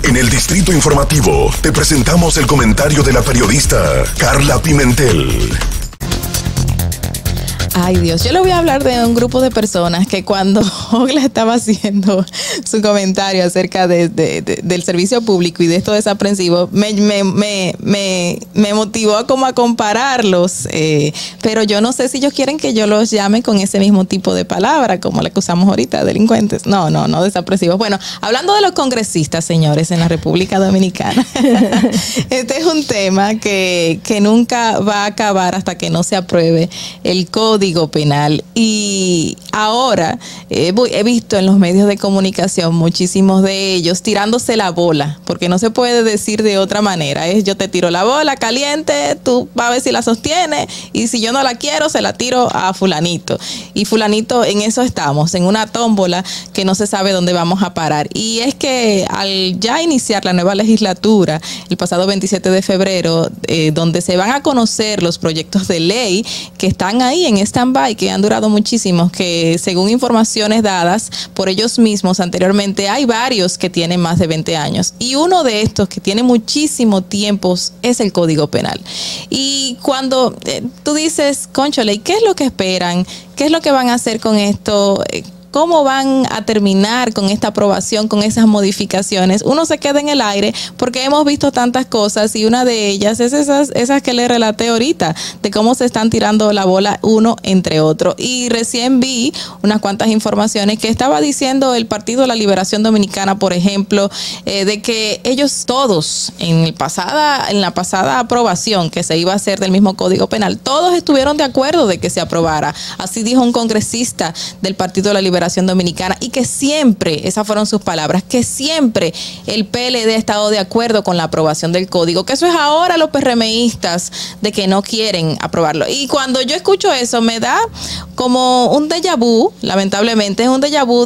En el Distrito Informativo te presentamos el comentario de la periodista Carla Pimentel. Ay Dios, yo le voy a hablar de un grupo de personas que cuando Ogla estaba haciendo su comentario acerca del servicio público y de esto desaprensivo, me motivó como a compararlos, pero yo no sé si ellos quieren que yo los llame con ese mismo tipo de palabra, como la que usamos ahorita, delincuentes. No desaprensivos. Bueno, hablando de los congresistas, señores, en la República Dominicana, este es un tema que nunca va a acabar hasta que no se apruebe el Código Penal. Y ahora he visto en los medios de comunicación muchísimos de ellos tirándose la bola, porque no se puede decir de otra manera. Es yo te tiro la bola caliente, tú vas a ver si la sostienes, y si yo no la quiero, se la tiro a fulanito. Y fulanito, en eso estamos, en una tómbola que no se sabe dónde vamos a parar. Y es que al ya iniciar la nueva legislatura, el pasado 27 de febrero, donde se van a conocer los proyectos de ley que están ahí en stand-by, que han durado muchísimos, que según informaciones dadas por ellos mismos anteriormente, hay varios que tienen más de 20 años. Y uno de estos que tiene muchísimo tiempo es el Código Penal. Y cuando tú dices, cónchale, ¿qué es lo que esperan? ¿Qué es lo que van a hacer con esto? ¿Cómo van a terminar con esta aprobación, con esas modificaciones? Uno se queda en el aire porque hemos visto tantas cosas, y una de ellas es esas que le relaté ahorita, de cómo se están tirando la bola uno entre otro. Y recién vi unas cuantas informaciones que estaba diciendo el Partido de la Liberación Dominicana, por ejemplo, de que ellos todos, en la pasada aprobación que se iba a hacer del mismo Código Penal, todos estuvieron de acuerdo de que se aprobara. Así dijo un congresista del Partido de la Liberación Dominicana, y que siempre, esas fueron sus palabras, que siempre el PLD ha estado de acuerdo con la aprobación del código, que eso es ahora los PRMistas de que no quieren aprobarlo. Y cuando yo escucho eso, me da como un déjà vu, lamentablemente es un déjà vu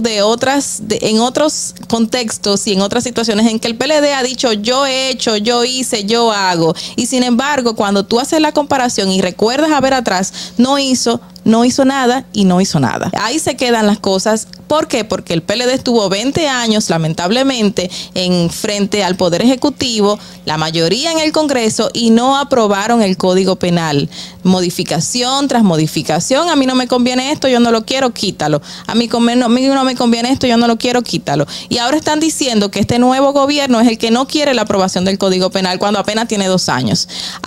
en otros contextos y en otras situaciones en que el PLD ha dicho yo he hecho, yo hice, yo hago, y sin embargo cuando tú haces la comparación y recuerdas a ver atrás, no hizo nada y no hizo nada. Ahí se quedan las cosas. ¿Por qué? Porque el PLD estuvo 20 años, lamentablemente, en frente al Poder Ejecutivo, la mayoría en el Congreso, y no aprobaron el Código Penal. Modificación tras modificación. A mí no me conviene esto, yo no lo quiero, quítalo. A mí no me conviene esto, yo no lo quiero, quítalo. Y ahora están diciendo que este nuevo gobierno es el que no quiere la aprobación del Código Penal cuando apenas tiene 2 años.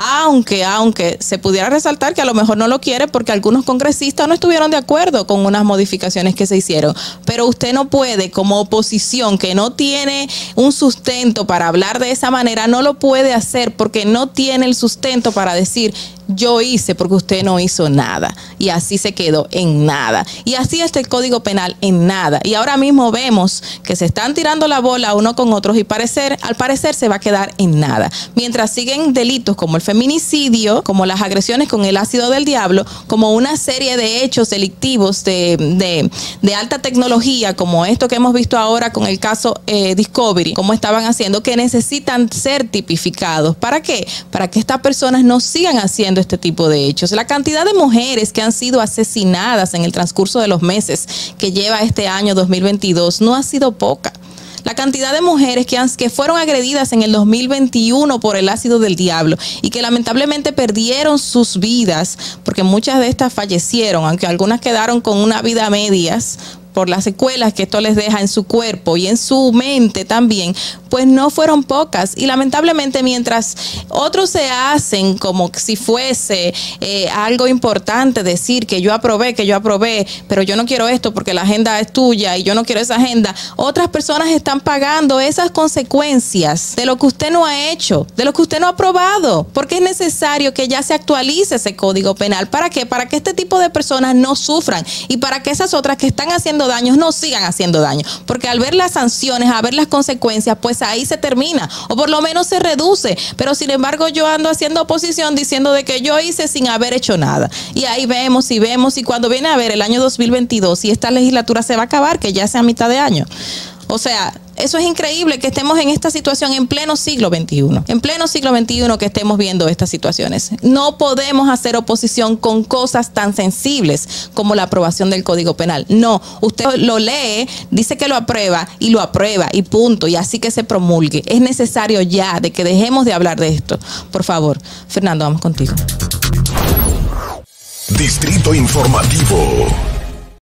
Aunque se pudiera resaltar que a lo mejor no lo quiere porque algunos congresistas no estuvieron de acuerdo con unas modificaciones que se hicieron. Pero usted no puede, como oposición que no tiene un sustento para hablar de esa manera, no lo puede hacer porque no tiene el sustento para decir yo hice, porque usted no hizo nada. Y así se quedó en nada. Y así está el Código Penal en nada. Y ahora mismo vemos que se están tirando la bola uno con otros y al parecer se va a quedar en nada. Mientras siguen delitos como el feminicidio, como las agresiones con el ácido del diablo, como una serie de hechos delictivos de alta tecnología, como esto que hemos visto ahora con el caso Discovery, como estaban haciendo, que necesitan ser tipificados. ¿Para qué? Para que estas personas no sigan haciendo este tipo de hechos. La cantidad de mujeres que han sido asesinadas en el transcurso de los meses que lleva este año 2022 no ha sido poca. La cantidad de mujeres que fueron agredidas en el 2021 por el ácido del diablo y que lamentablemente perdieron sus vidas, porque muchas de estas fallecieron, aunque algunas quedaron con una vida a medias por las secuelas que esto les deja en su cuerpo y en su mente también, pues no fueron pocas. Y lamentablemente, mientras otros se hacen como si fuese algo importante decir que yo aprobé, pero yo no quiero esto porque la agenda es tuya y yo no quiero esa agenda, otras personas están pagando esas consecuencias de lo que usted no ha hecho, de lo que usted no ha aprobado, porque es necesario que ya se actualice ese Código Penal. ¿Para qué? Para que este tipo de personas no sufran y para que esas otras que están haciendo daños no sigan haciendo daño, porque al ver las sanciones, a ver las consecuencias, pues ahí se termina, o por lo menos se reduce. Pero sin embargo yo ando haciendo oposición diciendo de que yo hice sin haber hecho nada, y ahí vemos, y cuando viene a ver el año 2022 y esta legislatura se va a acabar, que ya sea a mitad de año, o sea, eso es increíble que estemos en esta situación en pleno siglo XXI. En pleno siglo XXI que estemos viendo estas situaciones. No podemos hacer oposición con cosas tan sensibles como la aprobación del Código Penal. No, usted lo lee, dice que lo aprueba y punto, y así que se promulgue. Es necesario ya de que dejemos de hablar de esto. Por favor, Fernando, vamos contigo. Distrito Informativo.